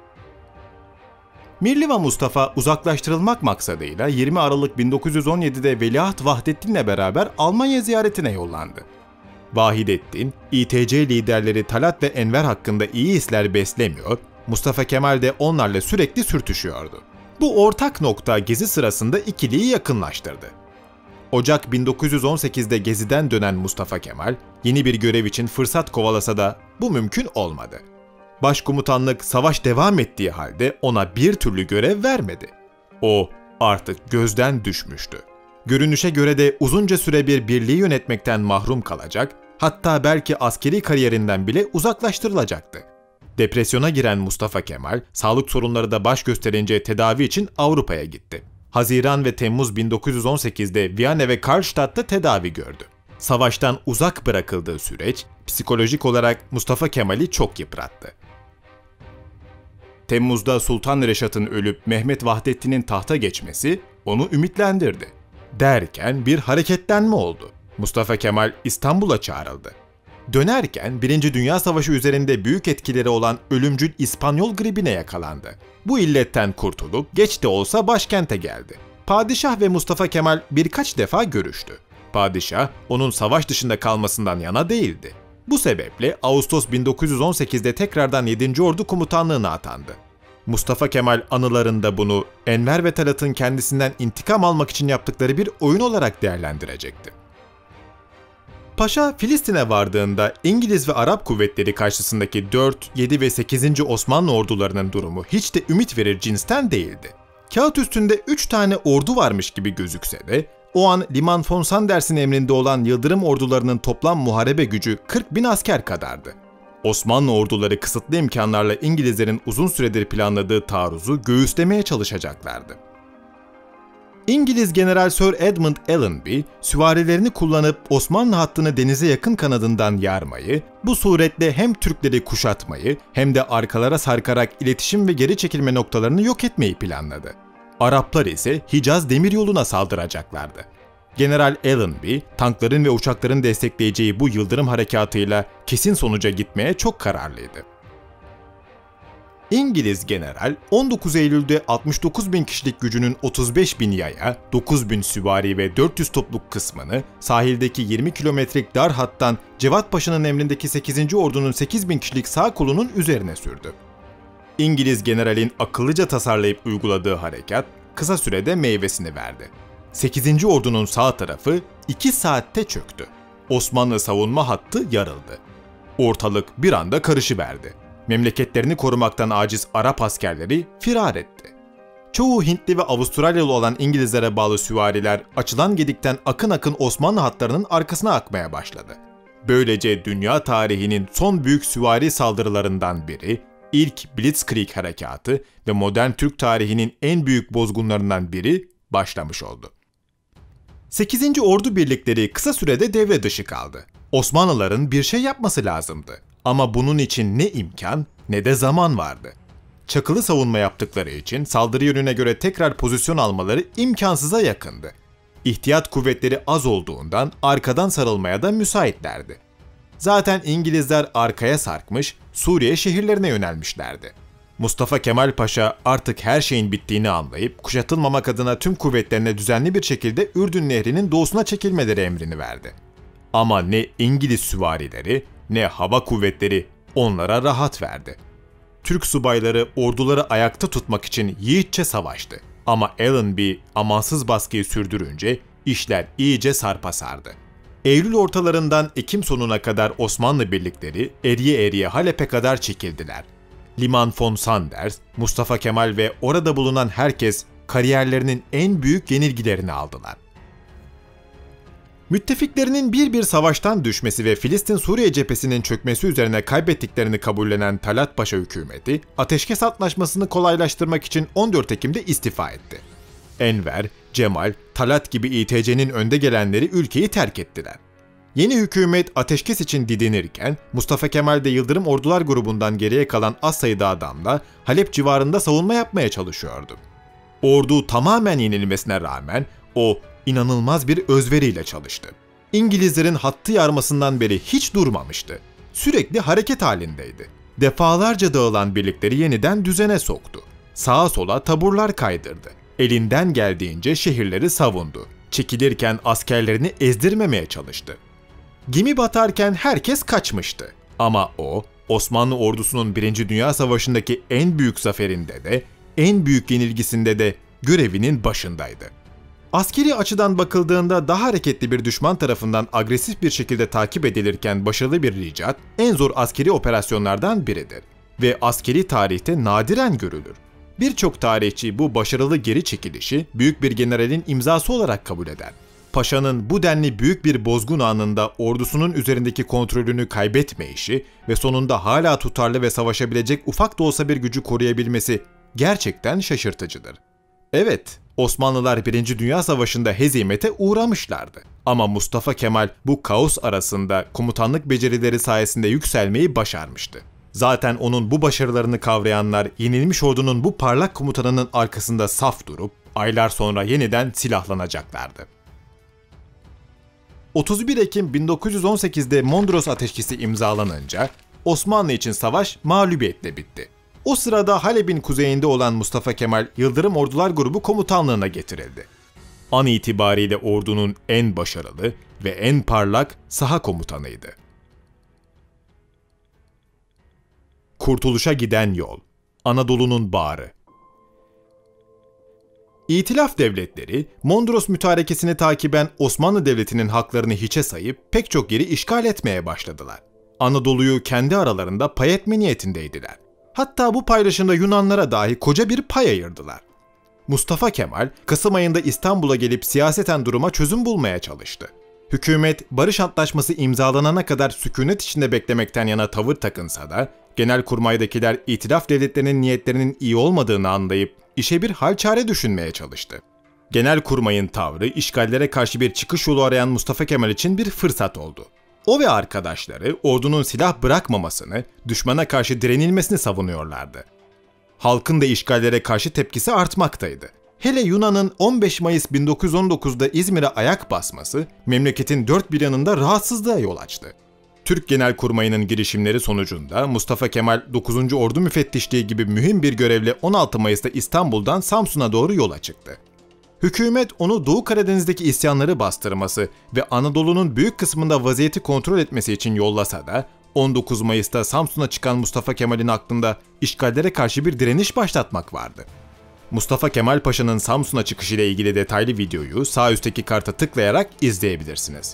Mirliva Mustafa uzaklaştırılmak maksadıyla yirmi Aralık bin dokuz yüz on yedi'de Veliaht Vahdettin'le beraber Almanya ziyaretine yollandı. Vahidettin, İ T C liderleri Talat ve Enver hakkında iyi hisler beslemiyor, Mustafa Kemal de onlarla sürekli sürtüşüyordu. Bu ortak nokta gezi sırasında ikiliyi yakınlaştırdı. Ocak bin dokuz yüz on sekiz'de geziden dönen Mustafa Kemal, yeni bir görev için fırsat kovalasa da bu mümkün olmadı. Başkomutanlık savaş devam ettiği halde ona bir türlü görev vermedi. O artık gözden düşmüştü. Görünüşe göre de uzunca süre bir birliği yönetmekten mahrum kalacak, hatta belki askeri kariyerinden bile uzaklaştırılacaktı. Depresyona giren Mustafa Kemal, sağlık sorunları da baş gösterince tedavi için Avrupa'ya gitti. Haziran ve Temmuz bin dokuz yüz on sekiz'de Viyana ve Karlstadt'ta tedavi gördü. Savaştan uzak bırakıldığı süreç, psikolojik olarak Mustafa Kemal'i çok yıprattı. Temmuz'da Sultan Reşat'ın ölüp Mehmet Vahdettin'in tahta geçmesi onu ümitlendirdi. Derken bir hareketlenme oldu. Mustafa Kemal İstanbul'a çağrıldı. Dönerken Birinci Dünya Savaşı üzerinde büyük etkileri olan ölümcül İspanyol gribine yakalandı. Bu illetten kurtulup geç de olsa başkente geldi. Padişah ve Mustafa Kemal birkaç defa görüştü. Padişah onun savaş dışında kalmasından yana değildi. Bu sebeple Ağustos bin dokuz yüz on sekiz'de tekrardan yedinci Ordu komutanlığına atandı. Mustafa Kemal anılarında bunu Enver ve Talat'ın kendisinden intikam almak için yaptıkları bir oyun olarak değerlendirecekti. Paşa Filistin'e vardığında İngiliz ve Arap kuvvetleri karşısındaki dört, yedi ve sekizinci Osmanlı ordularının durumu hiç de ümit verir cinsten değildi. Kağıt üstünde üç tane ordu varmış gibi gözükse de, o an Liman von Sanders'in emrinde olan Yıldırım ordularının toplam muharebe gücü kırk bin asker kadardı. Osmanlı orduları kısıtlı imkanlarla İngilizlerin uzun süredir planladığı taarruzu göğüslemeye çalışacaklardı. İngiliz General Sir Edmund Allenby, süvarilerini kullanıp Osmanlı hattını denize yakın kanadından yarmayı, bu suretle hem Türkleri kuşatmayı hem de arkalara sarkarak iletişim ve geri çekilme noktalarını yok etmeyi planladı. Araplar ise Hicaz demiryoluna saldıracaklardı. General Allenby, tankların ve uçakların destekleyeceği bu Yıldırım harekatıyla kesin sonuca gitmeye çok kararlıydı. İngiliz general on dokuz Eylül'de altmış dokuz bin kişilik gücünün otuz beş bin yaya, dokuz bin süvari ve dört yüz topluk kısmını sahildeki yirmi kilometrelik dar hattan Cevat Paşa'nın emrindeki sekizinci ordunun sekiz bin kişilik sağ kolunun üzerine sürdü. İngiliz generalin akıllıca tasarlayıp uyguladığı harekat kısa sürede meyvesini verdi. sekizinci ordunun sağ tarafı iki saatte çöktü. Osmanlı savunma hattı yarıldı. Ortalık bir anda karışıverdi. Memleketlerini korumaktan aciz Arap askerleri firar etti. Çoğu Hintli ve Avustralyalı olan İngilizlere bağlı süvariler açılan gedikten akın akın Osmanlı hatlarının arkasına akmaya başladı. Böylece dünya tarihinin son büyük süvari saldırılarından biri, ilk Blitzkrieg harekatı ve modern Türk tarihinin en büyük bozgunlarından biri başlamış oldu. sekizinci Ordu birlikleri kısa sürede devre dışı kaldı. Osmanlıların bir şey yapması lazımdı. Ama bunun için ne imkan ne de zaman vardı. Çakılı savunma yaptıkları için saldırı yönüne göre tekrar pozisyon almaları imkansıza yakındı. İhtiyat kuvvetleri az olduğundan arkadan sarılmaya da müsaitlerdi. Zaten İngilizler arkaya sarkmış, Suriye şehirlerine yönelmişlerdi. Mustafa Kemal Paşa artık her şeyin bittiğini anlayıp kuşatılmamak adına tüm kuvvetlerine düzenli bir şekilde Ürdün Nehri'nin doğusuna çekilmeleri emrini verdi. Ama ne İngiliz süvarileri ne hava kuvvetleri onlara rahat verdi. Türk subayları orduları ayakta tutmak için yiğitçe savaştı. Ama Allenby amansız baskıyı sürdürünce işler iyice sarpa sardı. Eylül ortalarından Ekim sonuna kadar Osmanlı birlikleri eriye eriye Halep'e kadar çekildiler. Liman von Sanders, Mustafa Kemal ve orada bulunan herkes kariyerlerinin en büyük yenilgilerini aldılar. Müttefiklerinin bir bir savaştan düşmesi ve Filistin-Suriye cephesinin çökmesi üzerine kaybettiklerini kabullenen Talat Paşa hükümeti, ateşkes antlaşmasını kolaylaştırmak için on dört Ekim'de istifa etti. Enver, Cemal, Talat gibi İ T C'nin önde gelenleri ülkeyi terk ettiler. Yeni hükümet ateşkes için didinirken, Mustafa Kemal de Yıldırım Ordular grubundan geriye kalan az sayıda adamla Halep civarında savunma yapmaya çalışıyordu. Ordu tamamen yenilmesine rağmen o inanılmaz bir özveriyle çalıştı. İngilizlerin hattı yarmasından beri hiç durmamıştı. Sürekli hareket halindeydi. Defalarca dağılan birlikleri yeniden düzene soktu. Sağa sola taburlar kaydırdı. Elinden geldiğince şehirleri savundu. Çekilirken askerlerini ezdirmemeye çalıştı. Gemi batarken herkes kaçmıştı. Ama o, Osmanlı ordusunun Birinci Dünya Savaşı'ndaki en büyük zaferinde de, en büyük yenilgisinde de görevinin başındaydı. Askeri açıdan bakıldığında daha hareketli bir düşman tarafından agresif bir şekilde takip edilirken başarılı bir ricat, en zor askeri operasyonlardan biridir ve askeri tarihte nadiren görülür. Birçok tarihçi bu başarılı geri çekilişi büyük bir generalin imzası olarak kabul eder. Paşa'nın bu denli büyük bir bozgun anında ordusunun üzerindeki kontrolünü kaybetmeyişi ve sonunda hala tutarlı ve savaşabilecek ufak da olsa bir gücü koruyabilmesi gerçekten şaşırtıcıdır. Evet, Osmanlılar Birinci Dünya Savaşı'nda hezimete uğramışlardı. Ama Mustafa Kemal bu kaos arasında komutanlık becerileri sayesinde yükselmeyi başarmıştı. Zaten onun bu başarılarını kavrayanlar yenilmiş ordunun bu parlak komutanının arkasında saf durup aylar sonra yeniden silahlanacaklardı. otuz bir Ekim bin dokuz yüz on sekiz'de Mondros Ateşkesi imzalanınca Osmanlı için savaş mağlubiyetle bitti. O sırada Halep'in kuzeyinde olan Mustafa Kemal Yıldırım Ordular Grubu komutanlığına getirildi. An itibariyle ordunun en başarılı ve en parlak saha komutanıydı. Kurtuluşa giden yol, Anadolu'nun bağrı. İtilaf devletleri, Mondros mütarekesini takiben Osmanlı Devleti'nin haklarını hiçe sayıp pek çok yeri işgal etmeye başladılar. Anadolu'yu kendi aralarında pay etme niyetindeydiler. Hatta bu paylaşımda Yunanlara dahi koca bir pay ayırdılar. Mustafa Kemal, Kasım ayında İstanbul'a gelip siyaseten duruma çözüm bulmaya çalıştı. Hükümet, barış antlaşması imzalanana kadar sükunet içinde beklemekten yana tavır takınsa da, Genelkurmay'dakiler itilaf devletlerinin niyetlerinin iyi olmadığını anlayıp işe bir hal çare düşünmeye çalıştı. Genelkurmay'ın tavrı, işgallere karşı bir çıkış yolu arayan Mustafa Kemal için bir fırsat oldu. O ve arkadaşları ordunun silah bırakmamasını, düşmana karşı direnilmesini savunuyorlardı. Halkın da işgallere karşı tepkisi artmaktaydı. Hele Yunan'ın on beş Mayıs bin dokuz yüz on dokuz'da İzmir'e ayak basması, memleketin dört bir yanında rahatsızlığa yol açtı. Türk Genelkurmayı'nın girişimleri sonucunda Mustafa Kemal dokuzuncu Ordu Müfettişliği gibi mühim bir görevle on altı Mayıs'ta İstanbul'dan Samsun'a doğru yola çıktı. Hükümet onu Doğu Karadeniz'deki isyanları bastırması ve Anadolu'nun büyük kısmında vaziyeti kontrol etmesi için yollasa da on dokuz Mayıs'ta Samsun'a çıkan Mustafa Kemal'in aklında işgallere karşı bir direniş başlatmak vardı. Mustafa Kemal Paşa'nın Samsun'a çıkışıyla ilgili detaylı videoyu sağ üstteki karta tıklayarak izleyebilirsiniz.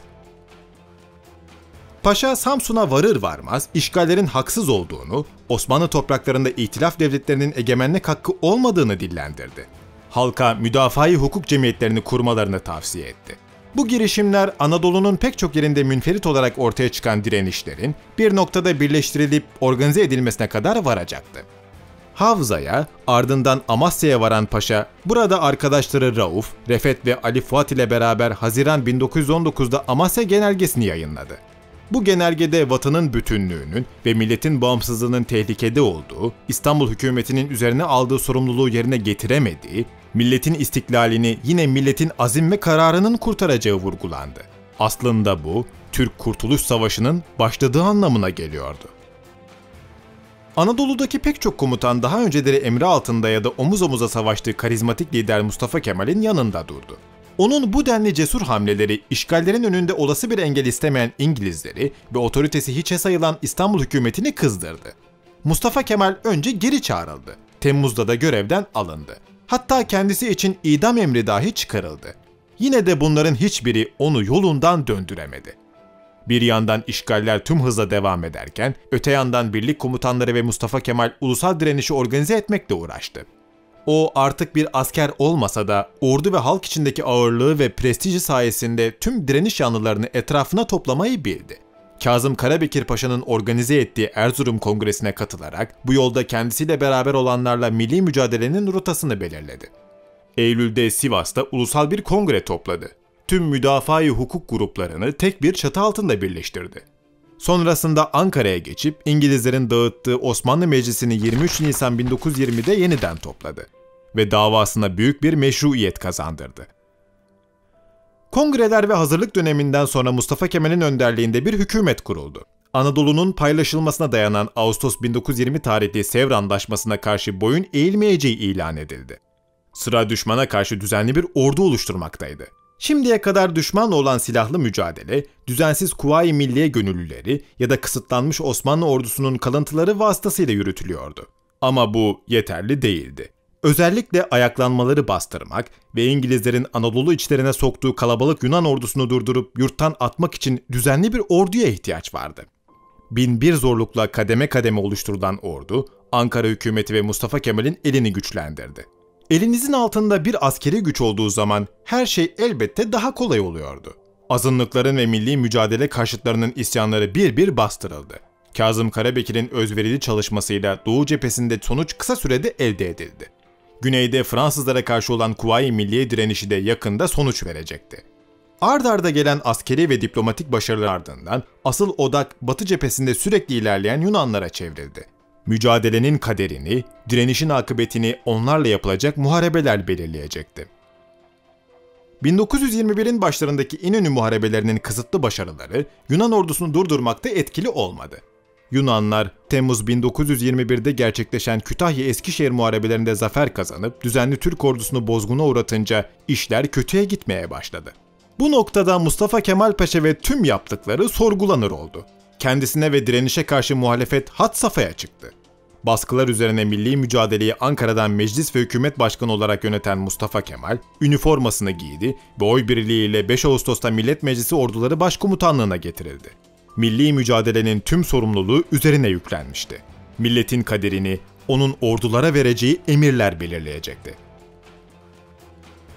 Paşa Samsun'a varır varmaz işgallerin haksız olduğunu, Osmanlı topraklarında itilaf devletlerinin egemenlik hakkı olmadığını dillendirdi. Halka müdafaa-i hukuk cemiyetlerini kurmalarını tavsiye etti. Bu girişimler Anadolu'nun pek çok yerinde münferit olarak ortaya çıkan direnişlerin bir noktada birleştirilip organize edilmesine kadar varacaktı. Havza'ya, ardından Amasya'ya varan Paşa, burada arkadaşları Rauf, Refet ve Ali Fuat ile beraber Haziran bin dokuz yüz on dokuz'da Amasya Genelgesi'ni yayınladı. Bu genelgede vatanın bütünlüğünün ve milletin bağımsızlığının tehlikede olduğu, İstanbul hükümetinin üzerine aldığı sorumluluğu yerine getiremediği, milletin istiklalini yine milletin azim ve kararının kurtaracağı vurgulandı. Aslında bu, Türk Kurtuluş Savaşı'nın başladığı anlamına geliyordu. Anadolu'daki pek çok komutan daha önceleri emri altında ya da omuz omuza savaştığı karizmatik lider Mustafa Kemal'in yanında durdu. Onun bu denli cesur hamleleri, işgallerin önünde olası bir engel istemeyen İngilizleri ve otoritesi hiçe sayılan İstanbul hükümetini kızdırdı. Mustafa Kemal önce geri çağrıldı. Temmuz'da da görevden alındı. Hatta kendisi için idam emri dahi çıkarıldı. Yine de bunların hiçbiri onu yolundan döndüremedi. Bir yandan işgaller tüm hızla devam ederken, öte yandan birlik komutanları ve Mustafa Kemal ulusal direnişi organize etmekle uğraştı. O artık bir asker olmasa da ordu ve halk içindeki ağırlığı ve prestiji sayesinde tüm direniş yanlılarını etrafına toplamayı bildi. Kazım Karabekir Paşa'nın organize ettiği Erzurum Kongresi'ne katılarak bu yolda kendisiyle beraber olanlarla milli mücadelenin rotasını belirledi. Eylül'de Sivas'ta ulusal bir kongre topladı. Tüm müdafaa-i hukuk gruplarını tek bir çatı altında birleştirdi. Sonrasında Ankara'ya geçip İngilizlerin dağıttığı Osmanlı Meclisi'ni yirmi üç Nisan bin dokuz yüz yirmi'de yeniden topladı ve davasına büyük bir meşruiyet kazandırdı. Kongreler ve hazırlık döneminden sonra Mustafa Kemal'in önderliğinde bir hükümet kuruldu. Anadolu'nun paylaşılmasına dayanan Ağustos bin dokuz yüz yirmi tarihli Sevr Antlaşması'na karşı boyun eğilmeyeceği ilan edildi. Sıra düşmana karşı düzenli bir ordu oluşturmaktaydı. Şimdiye kadar düşmanla olan silahlı mücadele, düzensiz Kuvayi Milliye gönüllüleri ya da kısıtlanmış Osmanlı ordusunun kalıntıları vasıtasıyla yürütülüyordu. Ama bu yeterli değildi. Özellikle ayaklanmaları bastırmak ve İngilizlerin Anadolu içlerine soktuğu kalabalık Yunan ordusunu durdurup yurttan atmak için düzenli bir orduya ihtiyaç vardı. Bin bir zorlukla kademe kademe oluşturulan ordu, Ankara hükümeti ve Mustafa Kemal'in elini güçlendirdi. Elinizin altında bir askeri güç olduğu zaman her şey elbette daha kolay oluyordu. Azınlıkların ve milli mücadele karşıtlarının isyanları bir bir bastırıldı. Kazım Karabekir'in özverili çalışmasıyla Doğu cephesinde sonuç kısa sürede elde edildi. Güneyde Fransızlara karşı olan Kuvayi Milliye direnişi de yakında sonuç verecekti. Ard arda gelen askeri ve diplomatik başarılar ardından asıl odak Batı cephesinde sürekli ilerleyen Yunanlara çevrildi. Mücadelenin kaderini, direnişin akıbetini onlarla yapılacak muharebeler belirleyecekti. bin dokuz yüz yirmi bir'in başlarındaki İnönü muharebelerinin kısıtlı başarıları Yunan ordusunu durdurmakta etkili olmadı. Yunanlar, Temmuz bin dokuz yüz yirmi bir'de gerçekleşen Kütahya-Eskişehir muharebelerinde zafer kazanıp düzenli Türk ordusunu bozguna uğratınca işler kötüye gitmeye başladı. Bu noktada Mustafa Kemal Paşa ve tüm yaptıkları sorgulanır oldu. Kendisine ve direnişe karşı muhalefet had safhaya çıktı. Baskılar üzerine milli mücadeleyi Ankara'dan meclis ve hükümet başkanı olarak yöneten Mustafa Kemal, üniformasını giydi ve oy birliğiyle beş Ağustos'ta Millet Meclisi Orduları Başkomutanlığına getirildi. Milli mücadelenin tüm sorumluluğu üzerine yüklenmişti. Milletin kaderini onun ordulara vereceği emirler belirleyecekti.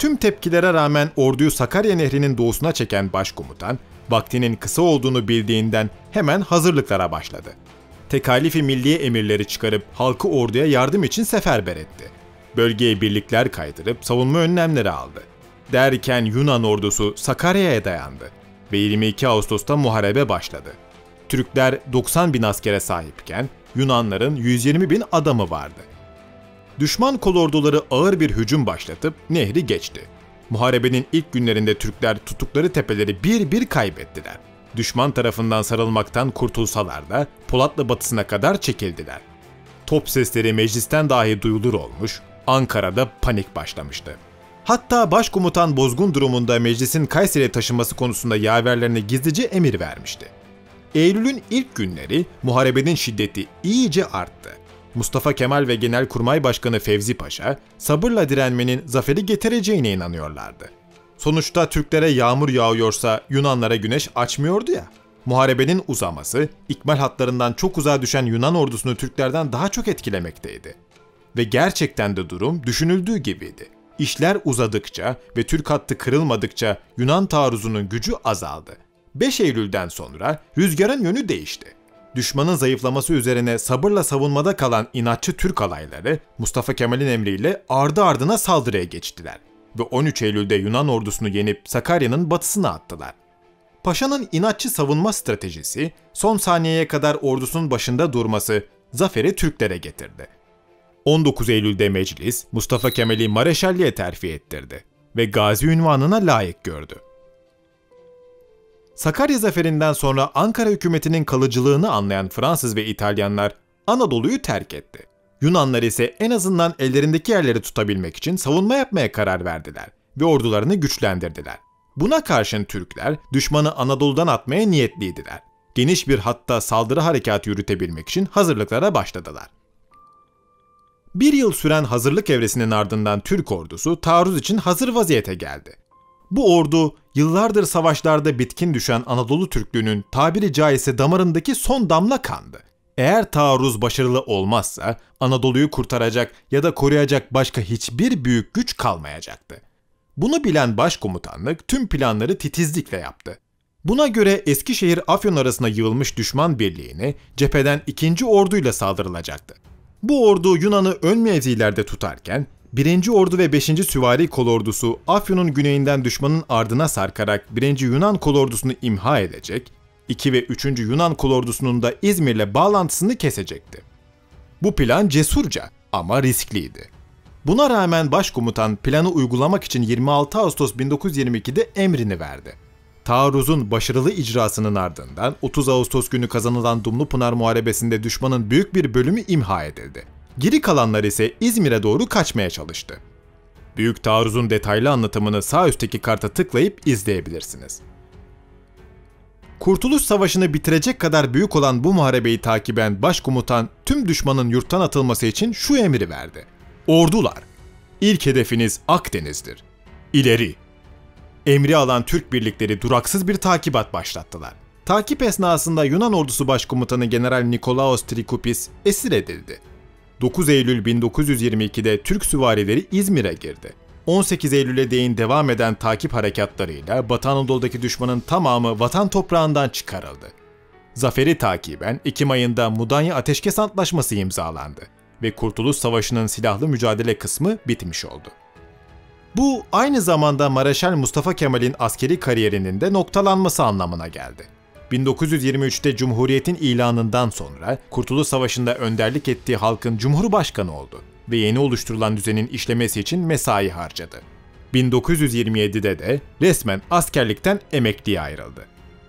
Tüm tepkilere rağmen orduyu Sakarya Nehri'nin doğusuna çeken başkomutan, vaktinin kısa olduğunu bildiğinden hemen hazırlıklara başladı. Tekalifi milliye emirleri çıkarıp halkı orduya yardım için seferber etti. Bölgeye birlikler kaydırıp savunma önlemleri aldı. Derken Yunan ordusu Sakarya'ya dayandı ve yirmi iki Ağustos'ta muharebe başladı. Türkler doksan bin askere sahipken Yunanların yüz yirmi bin adamı vardı. Düşman kolorduları ağır bir hücum başlatıp nehri geçti. Muharebenin ilk günlerinde Türkler tuttukları tepeleri bir bir kaybettiler. Düşman tarafından sarılmaktan kurtulsalar da Polatlı batısına kadar çekildiler. Top sesleri meclisten dahi duyulur olmuş, Ankara'da panik başlamıştı. Hatta başkomutan bozgun durumunda meclisin Kayseri'ye taşınması konusunda yaverlerine gizlice emir vermişti. Eylül'ün ilk günleri muharebenin şiddeti iyice arttı. Mustafa Kemal ve Genelkurmay Başkanı Fevzi Paşa sabırla direnmenin zaferi getireceğine inanıyorlardı. Sonuçta Türklere yağmur yağıyorsa Yunanlara güneş açmıyordu ya. Muharebenin uzaması, ikmal hatlarından çok uzağa düşen Yunan ordusunu Türklerden daha çok etkilemekteydi. Ve gerçekten de durum düşünüldüğü gibiydi. İşler uzadıkça ve Türk hattı kırılmadıkça Yunan taarruzunun gücü azaldı. beş Eylül'den sonra rüzgarın yönü değişti. Düşmanın zayıflaması üzerine sabırla savunmada kalan inatçı Türk alayları Mustafa Kemal'in emriyle ardı ardına saldırıya geçtiler ve on üç Eylül'de Yunan ordusunu yenip Sakarya'nın batısına attılar. Paşa'nın inatçı savunma stratejisi, son saniyeye kadar ordusunun başında durması zaferi Türklere getirdi. on dokuz Eylül'de meclis Mustafa Kemal'i Mareşalliğe terfi ettirdi ve gazi ünvanına layık gördü. Sakarya zaferinden sonra Ankara hükümetinin kalıcılığını anlayan Fransız ve İtalyanlar Anadolu'yu terk etti. Yunanlar ise en azından ellerindeki yerleri tutabilmek için savunma yapmaya karar verdiler ve ordularını güçlendirdiler. Buna karşın Türkler düşmanı Anadolu'dan atmaya niyetliydiler. Geniş bir hatta saldırı harekatı yürütebilmek için hazırlıklara başladılar. Bir yıl süren hazırlık evresinin ardından Türk ordusu taarruz için hazır vaziyete geldi. Bu ordu, yıllardır savaşlarda bitkin düşen Anadolu Türklüğünün tabiri caizse damarındaki son damla kandı. Eğer taarruz başarılı olmazsa Anadolu'yu kurtaracak ya da koruyacak başka hiçbir büyük güç kalmayacaktı. Bunu bilen başkomutanlık tüm planları titizlikle yaptı. Buna göre Eskişehir-Afyon arasında yığılmış düşman birliğine cepheden ikinci orduyla saldırılacaktı. Bu ordu Yunan'ı ön mevzilerde tutarken birinci Ordu ve beşinci Süvari Kolordusu Afyon'un güneyinden düşmanın ardına sarkarak birinci Yunan Kolordusu'nu imha edecek, iki ve üçüncü Yunan Kolordusu'nun da İzmir'le bağlantısını kesecekti. Bu plan cesurca ama riskliydi. Buna rağmen başkomutan planı uygulamak için yirmi altı Ağustos bin dokuz yüz yirmi iki'de emrini verdi. Taarruzun başarılı icrasının ardından otuz Ağustos günü kazanılan Dumlupınar Muharebesi'nde düşmanın büyük bir bölümü imha edildi. Geri kalanlar ise İzmir'e doğru kaçmaya çalıştı. Büyük taarruzun detaylı anlatımını sağ üstteki karta tıklayıp izleyebilirsiniz. Kurtuluş Savaşı'nı bitirecek kadar büyük olan bu muharebeyi takiben başkomutan tüm düşmanın yurttan atılması için şu emri verdi. Ordular, ilk hedefiniz Akdeniz'dir. İleri! Emri alan Türk birlikleri duraksız bir takibat başlattılar. Takip esnasında Yunan ordusu başkomutanı General Nikolaos Trikoupis esir edildi. dokuz Eylül bin dokuz yüz yirmi iki'de Türk süvarileri İzmir'e girdi. on sekiz Eylül'e değin devam eden takip harekatlarıyla Batı Anadolu'daki düşmanın tamamı vatan toprağından çıkarıldı. Zaferi takiben Ekim ayında Mudanya Ateşkes Antlaşması imzalandı ve Kurtuluş Savaşı'nın silahlı mücadele kısmı bitmiş oldu. Bu aynı zamanda Mareşal Mustafa Kemal'in askeri kariyerinin de noktalanması anlamına geldi. bin dokuz yüz yirmi üç'te Cumhuriyet'in ilanından sonra Kurtuluş Savaşı'nda önderlik ettiği halkın Cumhurbaşkanı oldu ve yeni oluşturulan düzenin işlemesi için mesai harcadı. bin dokuz yüz yirmi yedi'de de resmen askerlikten emekliye ayrıldı.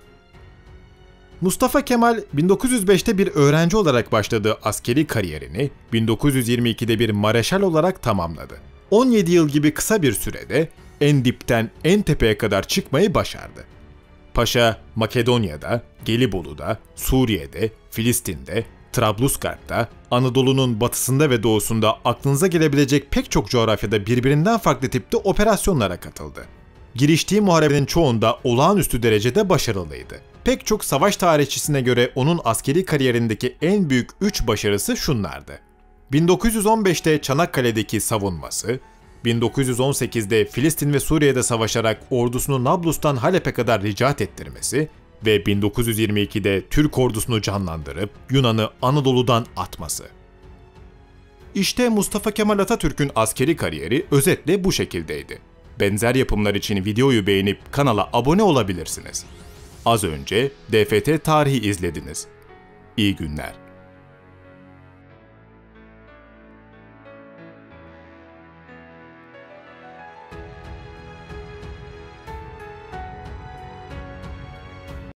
Mustafa Kemal bin dokuz yüz beş'te bir öğrenci olarak başladığı askeri kariyerini bin dokuz yüz yirmi iki'de bir mareşal olarak tamamladı. on yedi yıl gibi kısa bir sürede en dipten en tepeye kadar çıkmayı başardı. Paşa, Makedonya'da, Gelibolu'da, Suriye'de, Filistin'de, Trablusgarp'ta, Anadolu'nun batısında ve doğusunda aklınıza gelebilecek pek çok coğrafyada birbirinden farklı tipte operasyonlara katıldı. Giriştiği muharebenin çoğunda olağanüstü derecede başarılıydı. Pek çok savaş tarihçisine göre onun askeri kariyerindeki en büyük üç başarısı şunlardı. bin dokuz yüz on beş'te Çanakkale'deki savunması, bin dokuz yüz on sekizde Filistin ve Suriye'de savaşarak ordusunu Nablus'tan Halep'e kadar ricat ettirmesi ve bin dokuz yüz yirmi ikide Türk ordusunu canlandırıp Yunan'ı Anadolu'dan atması. İşte Mustafa Kemal Atatürk'ün askeri kariyeri özetle bu şekildeydi. Benzer yapımlar için videoyu beğenip kanala abone olabilirsiniz. Az önce D F T Tarihi izlediniz. İyi günler.